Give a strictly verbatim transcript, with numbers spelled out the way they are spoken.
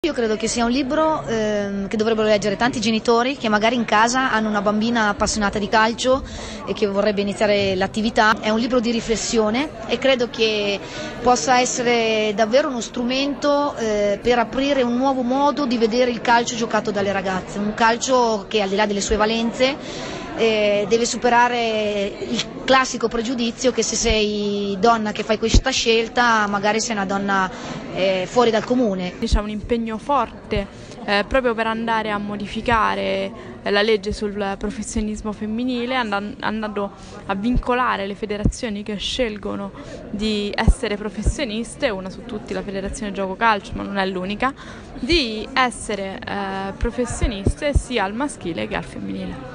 Io credo che sia un libro eh, che dovrebbero leggere tanti genitori che magari in casa hanno una bambina appassionata di calcio e che vorrebbe iniziare l'attività. È un libro di riflessione e credo che possa essere davvero uno strumento eh, per aprire un nuovo modo di vedere il calcio giocato dalle ragazze, un calcio che al di là delle sue valenze Eh, deve superare il classico pregiudizio che se sei donna che fai questa scelta magari sei una donna eh, fuori dal comune. C'è un impegno forte eh, proprio per andare a modificare eh, la legge sul professionismo femminile, and- andando a vincolare le federazioni che scelgono di essere professioniste, una su tutti la Federazione Gioco Calcio, ma non è l'unica, di essere eh, professioniste sia al maschile che al femminile.